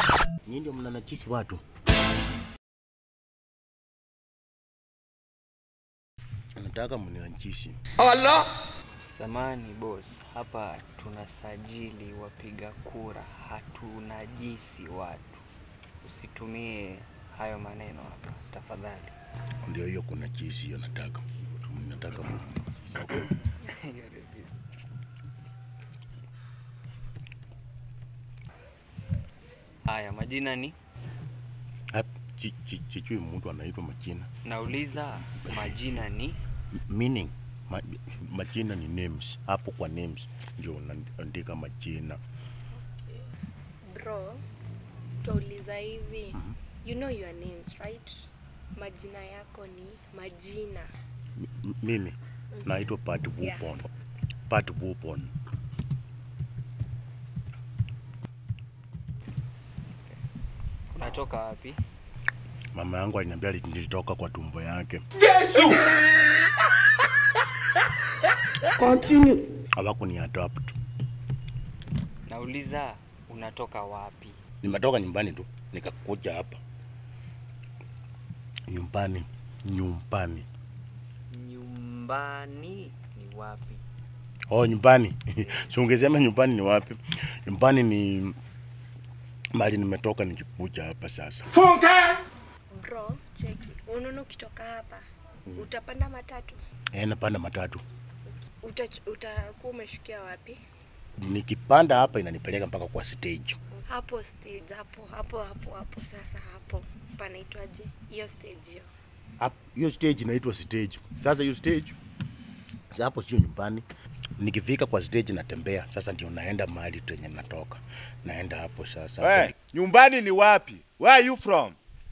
Nyinyi ndio mnanajisi watu. Nataka mnianjisi. Allah! Samani boss, hapa tunasajili wapiga kura, hatunajisi watu. Usitumie hayo maneno hapa, tafadhali. Ndio hiyo kuna jisi hiyo nataka. Nataka Haya, majina ni? Chichui mtu anaitwa majina. Nauliza majina ni? Meaning majina ni names. Hapo kwa names ndio unaandika majina. Bro, tuuliza hivi. You know your names, right? Majina yako ni majina. Mimi naitwa Padi Wubonn. Padi Wubonn. Unatoka wapi? Mama yangu aliniambia nilitoka kwa tumbo yake. Yesu! Continue. Hawakuniadopt. Nauliza unatoka wapi? Nimetoka nyumbani tu, nikakuja hapa. Nyumbani. Nyumbani ni wapi? Oh, nyumbani. Si ungesema nyumbani ni wapi? Nyumbani ni mahali nimetoka nikikuja hapa sasa. Funka! Bro, cheki. Unaona ukitoka hapa, utapanda matatu? Napanda matatu. Utakuwa umeshukia wapi? Nikipanda hapa inanipeleka mpaka kwa stage. Hapo stage, hapo sasa hapo. Panaitwaje? Hiyo stage hiyo. Hiyo stage inaitwa stage. Sasa hiyo stage sasa hapo sio nyumbani. Nikifika kwa stage natembea. Sasa ndio naenda mahali penye natoka. Naenda hapo sasa. Hey, nyumbani ni wapi? Where are you from?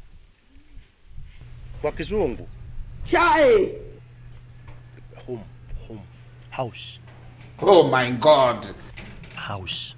Kwa Kizungu. Chai. Home. House. Oh my God. House.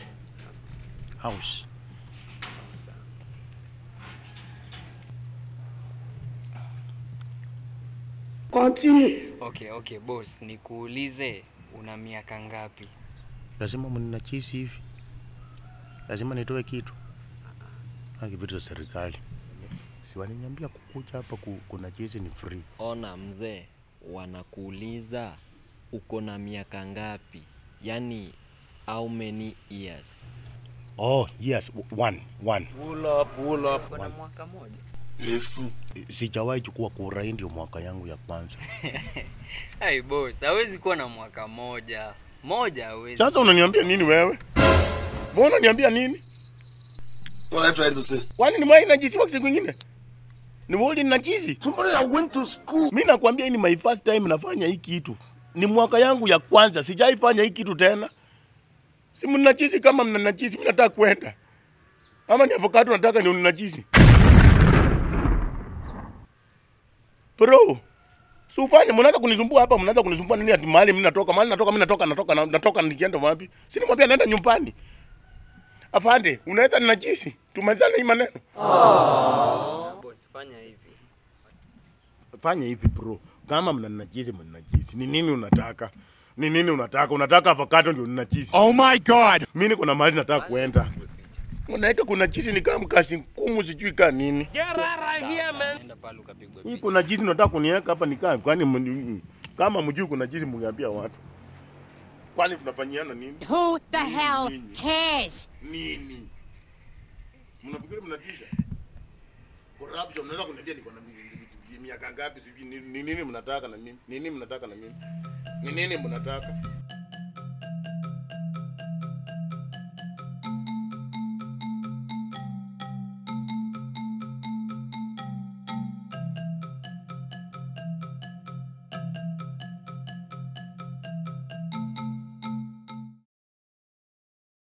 Continue. Okay boss, nikuulize una miaka ngapi? Lazima mninachisi hivi. Lazima nitoe kitu. Vitu za serikali. Si waliniambia kukuja hapa kuna jisi ni free. Ona mzee, wanakuuliza uko na miaka ngapi? Yani how many years? Oh, yes, one. Pull up. Kuna mwaka moja. Yesu. Sijawahi chukua kura, hii ndio mwaka yangu ya kwanza. Hey boss, hawezi kuwa na mwaka moja. Moja hawezi. Sasa unaniambia nini wewe? Mbona unaniambia nini? What are you trying to say? Kwani ni mimi najisi wakati mwingine? Ni wewe najisi? Somebody that went to school. Mimi nakwambia hii ni my first time nafanya hii kitu. Ni mwaka yangu ya kwanza, sijaifanya hii kitu tena. Si mnajisi kama mnanajisi, mimi nataka kwenda. Ama ni avocado nataka ni unajisi. Bro, si ufanye mnaanza kunisumbua hapa, mnaanza kunisumbua nini ati mahali mimi natoka nikienda wapi? Si nimwambia naenda nyumbani. Afande, unaweza ninajisi? Tumalizane hii maneno. Boss, fanya hivi. Fanya hivi bro. Kama mnanajisi mnanajisi. Ni nini unataka? Unataka avocado ndio ninajisi. Oh my God! Mimi niko na mahali nataka kuenda. Unaika kuna jisi ni kama mkasi ngumu sijui ka nini. Get out of here, man! Nenda pale ukapigwe. Hii kuna jisi unataka kuniweka hapa nikaa. Kwani kama mjui kuna jisi mngeambia watu. Kwani tunafanyiana nini? Who the hell cares? Nini? Mnafikiri mnatisha? Corruption mnaweza kuniambia niko na miaka ngapi sijui nini mnataka na mimi? Nini mnataka?